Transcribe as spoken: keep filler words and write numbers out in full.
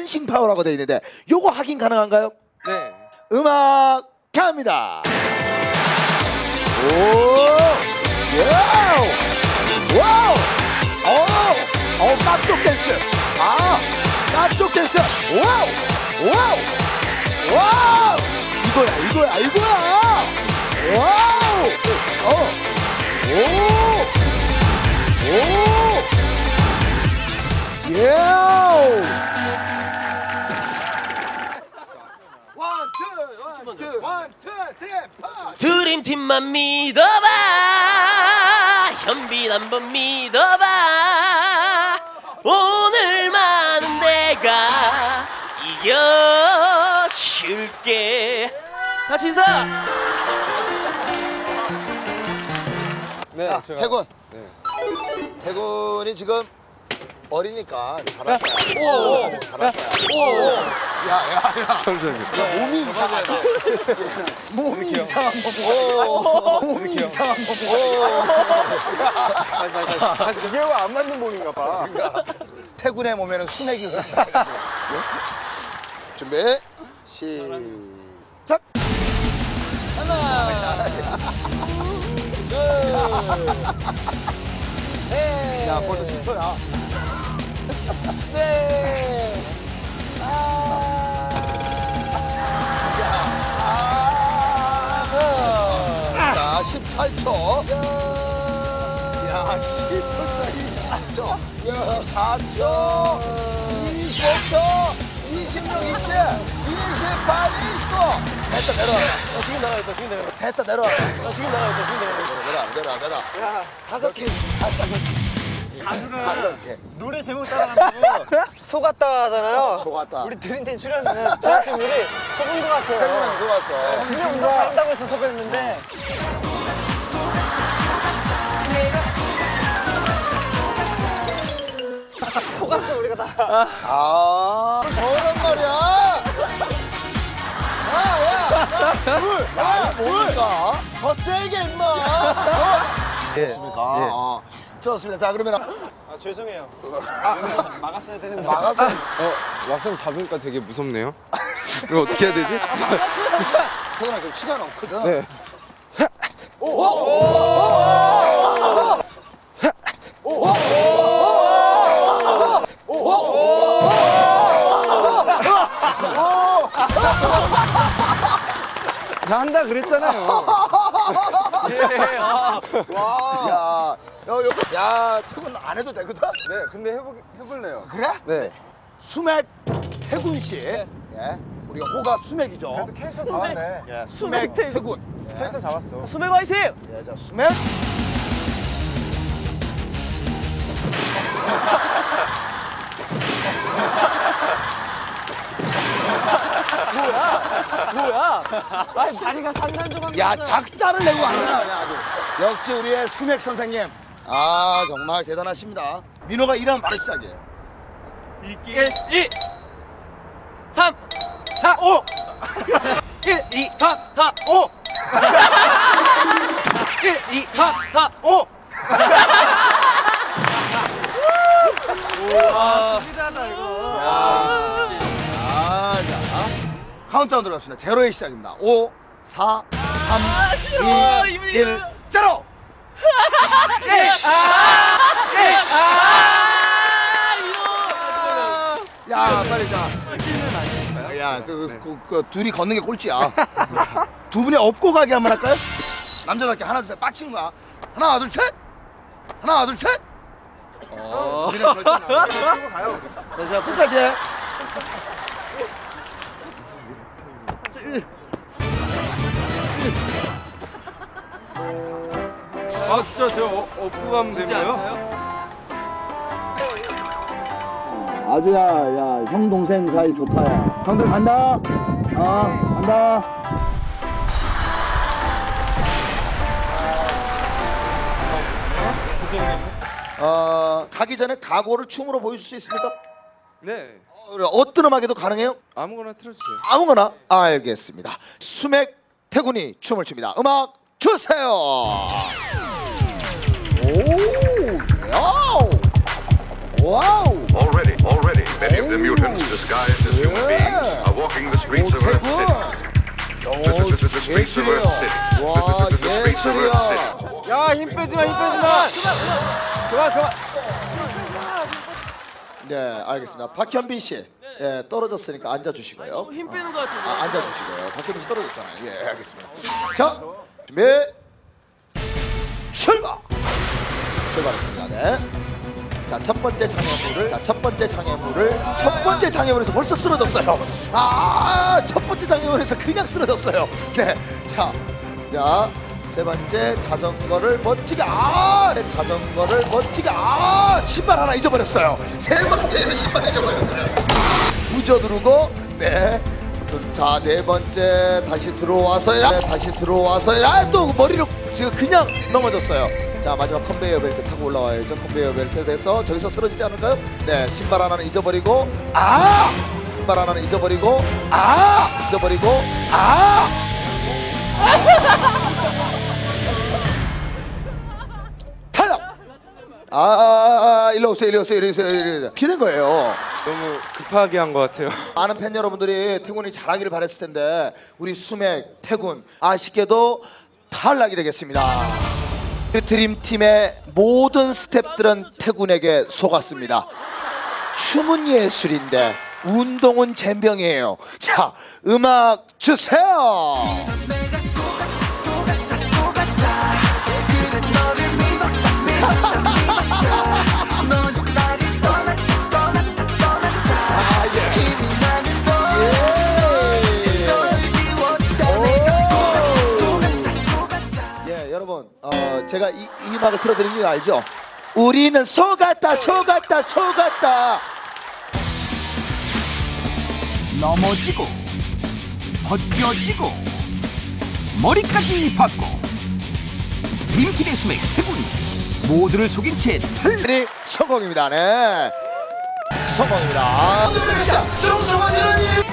댄싱 파워라고 되어 있는데 요거 확인 가능한가요? 네. 음악 갑니다. 오, 와우, 와우, 오, 어, 깜쪽 댄스. 아, 깜쪽 댄스. 와우, 와우, 와우. 이거야, 이거야, 이거야. 와우, 어, 오, 오, 예. 드림팀만 믿어봐. 현빈 한번 믿어봐. 오늘만은 내가 이겨줄게. 같이 인사. 네, 아, 제가... 태군. 네. 태군이 지금 어리니까 잘할 거야. 오, 잘할 거야. 오, 야, 야, 야. 잠시만요. 야, 몸이 이상하다. 몸이 이상한 몸. 몸이 이상한 몸. 이게 왜 안 맞는 몸인가 봐. 그러니까 태군의 몸에는 수맥이 흐른다. 준비, 시작. 하나, 둘, 셋. 야, 벌써 십 초야. 네. 자, 십팔 초. 야, 십 초짜리 이십 초. 이십사 초. 이십오 초. 이십육, 이십칠, 이십팔, 이십구. 됐다, 내려와. 어, 지금 나가겠다, 지금 나가겠다. 됐다, 내려와. 어, 지금 나가겠다, 지금 나가겠다. 내려와, 내려와, 내려와. 다섯 개. 가슴. 노래 제목 따라간다고 속았다 하잖아요. 속았다. 우리 드림팀 출연은 제작진들이 속은 것 같아요. 태군한테 속았어. 근데 운동 잘한다고 해서 속였는데 속았어 우리가 다. 아, 저란 말이야. 야, 야, 야, 물, 야, 뭡니까? 더 세게 임마. 좋습니까? 아, 좋습니다. 자, 그러면 아 죄송해요. 아, 막았어야 되는데. 막아서. 어, 막상 잡으니까 되게 무섭네요. 이거 어떻게 해야 되지? 태군아 지금 시간 없거든. 네. 오, 오, 오, 오, 오, 자, 한다 그랬잖아요. 예, 아. 와. 야, 야, 야, 태군 안 해도 되거든? 네, 근데 해보, 해볼래요. 그래? 네. 수맥 태군 씨. 예. 우리가 호가 수맥이죠. 그래도 캐릭터 잡았네. 예, 수맥 태군. 태군. 예. 캐릭터 잡았어. 수맥 화이팅! 예, 자, 수맥. 뭐야? 아니 다리가 산산조각. 야, 작사를 내고 왔나 그냥 아주. 역시 우리의 수맥 선생님. 아, 정말 대단하십니다. 민호가 일하면 바로 시작이에요. 일, 이, 삼, 사, 오. 일, 이, 삼, 사, 오. 일, 이, 삼, 사, 오. 우와. 이잖아 이거. 아, 자. 카운트다운 들어갑시다. 제로의 시작입니다. 오, 사, 삼, 싫어, 이, 이미 일, 제로! 예! 아! 예! 아! 이거! 야, 빨리 자. 야, 그, 그, 그, 둘이 걷는 게 꼴찌야. 두 분이 업고 가게 한번 할까요? 남자답게 하나, 둘, 셋, 빡치는 거야. 하나, 둘, 셋! 하나, 둘, 셋! 어. 그냥 결정 나와. 가요. 자, 끝까지 해. 아, 진짜 저 어, 업고 가면 되나요? 아주야, 야, 형 동생 사이 좋다, 야. 형들 간다. 어, 간다. 어, 가기 전에 각오를 춤으로 보여줄 수 있습니까? 네. 어, 그래, 어떤 음악에도 가능해요? 아무거나 틀어주세요. 아무거나. 알겠습니다. 수맥 태군이 춤을 춥니다. 음악 주세요. 오, 야우. 와우. Already, already, many of the mutants disguised as human beings are walking the streets of Earth City. 오, 예술이에요. 와, 예술이야. 야, 힘 빼지 마, 힘 빼지 마. 좋아 좋아. 네, 알겠습니다. 박현빈 씨, 예, 떨어졌으니까 앉아주시고요. 힘 빼는 것 같은데. 아, 앉아주시고요. 박현빈 씨 떨어졌잖아요. 예, 알겠습니다. 자, 준비, 출발! 출발했습니다. 네. 자, 첫 번째 장애물을, 자, 첫 번째 장애물을, 첫 번째 장애물에서 벌써 쓰러졌어요. 아, 첫 번째 장애물에서 그냥 쓰러졌어요. 네, 자, 자, 세 번째 자전거를 멋지게, 아, 네, 자전거를 멋지게, 아, 신발 하나 잊어버렸어요. 세 번째에서 신발 잊어버렸어요. 부저 누르고, 네. 자, 네 번째 다시 들어와서야, 네, 다시 들어와서야 또 머리로 지금 그냥 넘어졌어요. 자, 마지막 컨베이어 벨트 타고 올라와야죠. 컨베이어 벨트 돼서 저기서 쓰러지지 않을까요? 네, 신발 하나는 잊어버리고, 아! 신발 하나는 잊어버리고, 아! 잊어버리고, 아! 탈락! 아, 아, 아, 일로 오세요, 일로 오세요, 일로 오세요, 일로 오세요. 어떻게 된 거예요? 너무 급하게 한 것 같아요. 많은 팬 여러분들이 태군이 잘하기를 바랬을 텐데 우리 수맥, 태군 아쉽게도 탈락이 되겠습니다. 우리 드림팀의 모든 스태프들은 태군에게 속았습니다. 춤은 예술인데 운동은 젬병이에요. 자, 음악 주세요. 여러분, 어, 제가 이, 이 음악을 틀어드린 이유 알죠? 우리는 속았다, 속았다, 속았다. 넘어지고 벗겨지고 머리까지 받고 드림팀의 수맥 태군 모두를 속인 채 탈락. 성공입니다. 네, 성공입니다. 정성환 이런 일.